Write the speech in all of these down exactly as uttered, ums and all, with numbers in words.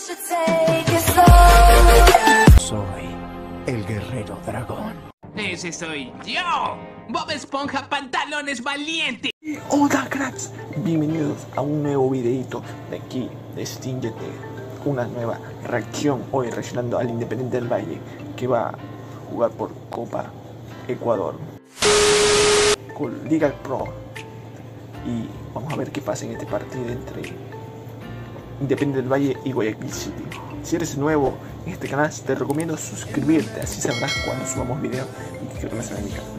Soy el guerrero dragón. Ese soy yo, Bob Esponja Pantalones Valiente. Hola cracks, bienvenidos a un nuevo videito de aquí de Extingete. Una nueva reacción, hoy reaccionando al Independiente del Valle, que va a jugar por Copa Ecuador con Liga Pro. Y vamos a ver qué pasa en este partido entre Independiente del Valle y Guayaquil City. Si eres nuevo en este canal, te recomiendo suscribirte, así sabrás cuando subamos videos y que regreses a mi canal.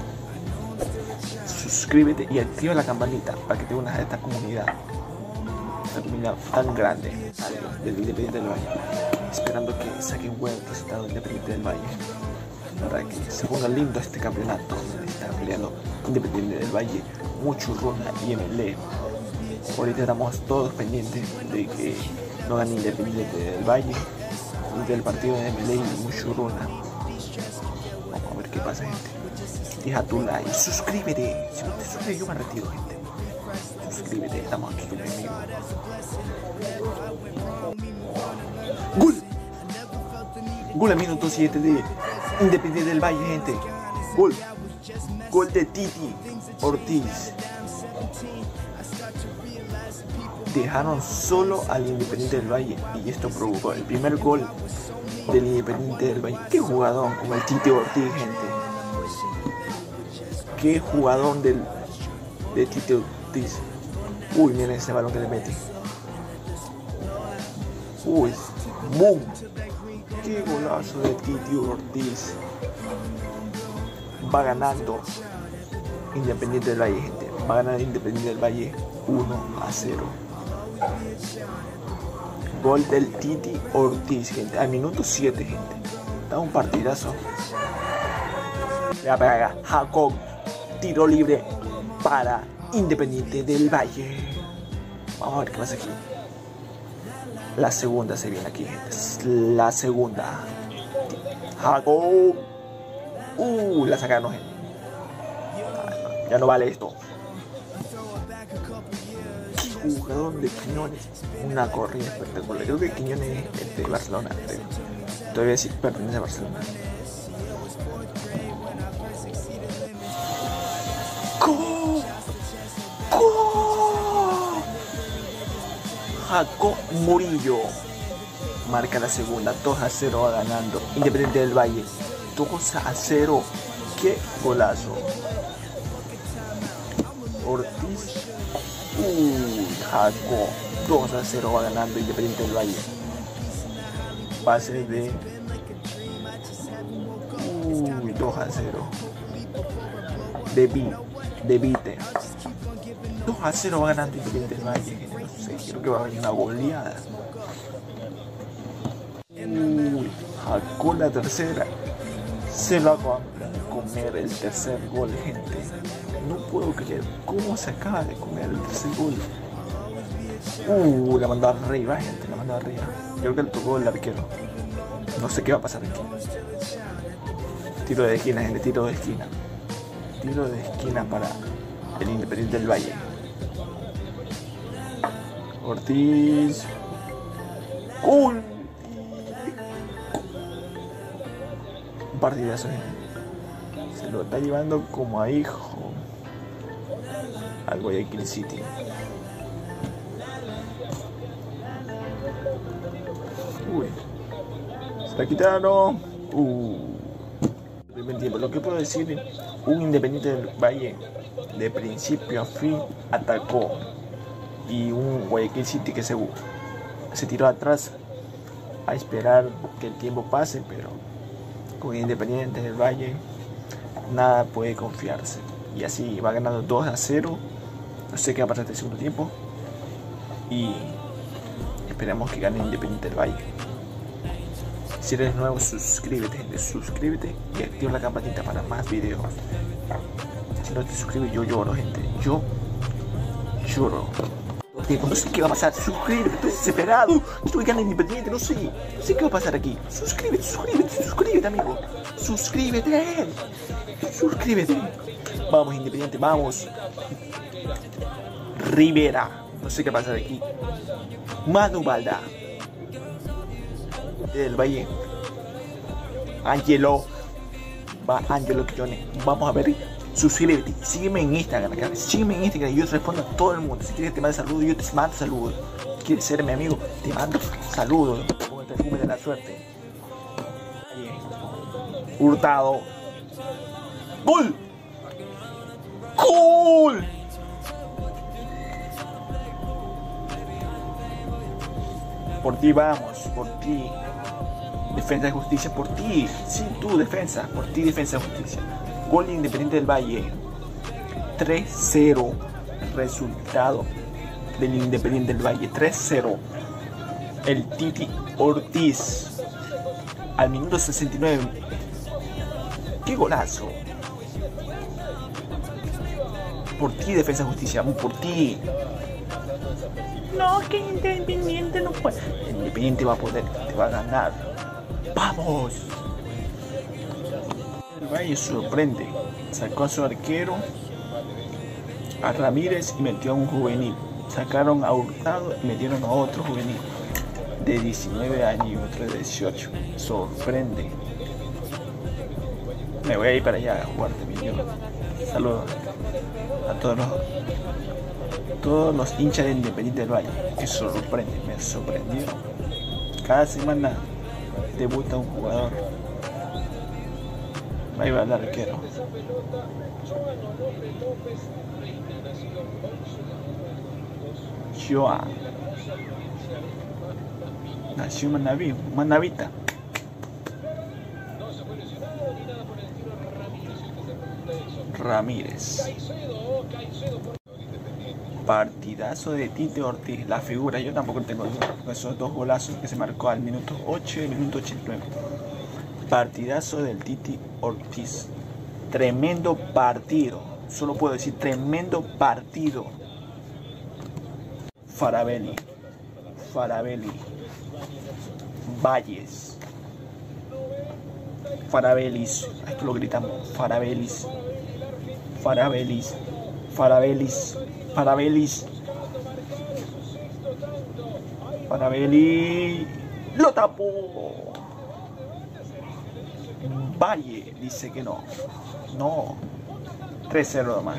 Suscríbete y activa la campanita para que te unas a esta comunidad, esta comunidad tan grande del Independiente del Valle, esperando que saque un buen resultado Independiente del Valle, para que se ponga lindo este campeonato donde está peleando Independiente del Valle, Muchurruna y M L E. Ahorita estamos todos pendientes de que no gane Independiente del Valle y del partido de M L E y Muchurruna. Vamos a ver qué pasa, gente. Deja tu like, suscríbete. Si no te suscribes yo me retiro, gente. Suscríbete, estamos aquí con mi amigo. ¡Gol! Gol al minuto siete de Independiente del Valle, gente. Gol. Gol de Titi Ortiz. Dejaron solo al Independiente del Valle y esto provocó el primer gol del Independiente del Valle. Qué jugador como el Titi Ortiz, gente. Qué jugador del de Titi Ortiz. Uy, miren ese balón que le mete. Uy, boom. Qué golazo de Titi Ortiz. Va ganando Independiente del Valle, gente. Va a ganar Independiente del Valle uno a cero. Gol del Titi Ortiz, gente. Al minuto siete, gente. Da un partidazo. La pega Jacob. Tiro libre para Independiente del Valle. Vamos a ver qué pasa aquí. La segunda se viene aquí, gente. La segunda. Jacob. Uh, la sacaron, gente. Ya no vale esto. Qué jugador de Quiñones. Una corrida espectacular. Creo que Quiñones es de Barcelona. Todavía sí pertenece a Barcelona. ¡Gol! ¡Gol! Jacob Murillo marca la segunda. dos a cero va ganando Independiente del Valle. dos a cero. ¡Qué golazo! Ortiz. Uy, Jacob. dos a cero va ganando Independiente del Valle. Pase de. Uy, dos a cero. De B. De Vite. dos a cero va ganando Independiente del Valle. No sé, creo que va a haber una goleada. Uy, Jacob la tercera. Se lo acaban de comer el tercer gol, gente. No puedo creer cómo se acaba de comer el tercer gol. Uh, la mandó arriba, gente, la mandó arriba. Creo que le tocó el arquero. No sé qué va a pasar aquí. Tiro de esquina, gente, tiro de esquina. Tiro de esquina para el Independiente del Valle. Ortiz. ¡Gol! Un partidazo, gente. Se lo está llevando como a hijo al Guayaquil City. Uy, se la quitaron. Uh, primer tiempo. Lo que puedo decir, un Independiente del Valle de principio a fin atacó y un Guayaquil City que se, se tiró atrás a esperar que el tiempo pase, pero con Independiente del Valle nada puede confiarse. Y así va ganando dos a cero. No sé qué va a pasar este segundo tiempo. Y esperamos que gane Independiente del Valle. Si eres nuevo, suscríbete, gente. Suscríbete y activa la campanita para más videos. Si no te suscribes, yo lloro, gente. Yo lloro. No sé qué va a pasar. Suscríbete, estoy desesperado. Quiero que gane Independiente, no sé. No sé qué va a pasar aquí. Suscríbete, suscríbete, suscríbete, amigo. Suscríbete. Suscríbete. Vamos, Independiente, vamos. Rivera. No sé qué pasa de aquí. Manu Balda. Independiente del Valle. Angelo. Va Angelo Quiñones. Vamos a ver. Suscríbete. Sígueme en Instagram. Acá. Sígueme en Instagram. Yo te respondo a todo el mundo. Si quieres que te mande saludos, yo te mando saludos. Si quieres ser mi amigo, te mando saludos. Con el perfume de la suerte. Bien. Hurtado. ¡Gol! ¡Gol! Por ti vamos, por ti. Defensa de Justicia, por ti. Sí, tú, defensa. Por ti, Defensa de Justicia. Gol de Independiente del Valle. tres cero. Resultado del Independiente del Valle. tres cero. El Titi Ortiz. Al minuto sesenta y nueve. ¡Qué golazo! Por ti, Defensa de Justicia. Por ti. No, que Independiente no puede. Independiente va a poder, te va a ganar. ¡Vamos! El Valle sorprende. Sacó a su arquero, a Ramírez, y metió a un juvenil. Sacaron a Hurtado y metieron a otro juvenil de diecinueve años y otro de dieciocho. Sorprende. Me voy a ir para allá a jugar también yo. Saludos a todos los todos los hinchas de Independiente del Valle. Que sorprende, me sorprendió. Cada semana debuta un jugador. Ahí va el arquero. Joan. Nació Manaví, Manavita. Ramírez. Partidazo de Titi Ortiz, la figura. Yo tampoco tengo duda con esos dos golazos que se marcó al minuto ocho y al minuto ochenta y nueve. Partidazo del Titi Ortiz. Tremendo partido. Solo puedo decir tremendo partido. Farabelli. Farabelli. Valles. Farabelis. Esto lo gritamos. Farabelis. Farabelis. Farabelis. Farabelis. Farabelli. Lo tapó. Valle dice que no. No. tres cero nomás.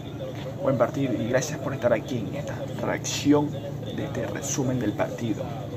Buen partido y gracias por estar aquí en esta reacción de este resumen del partido.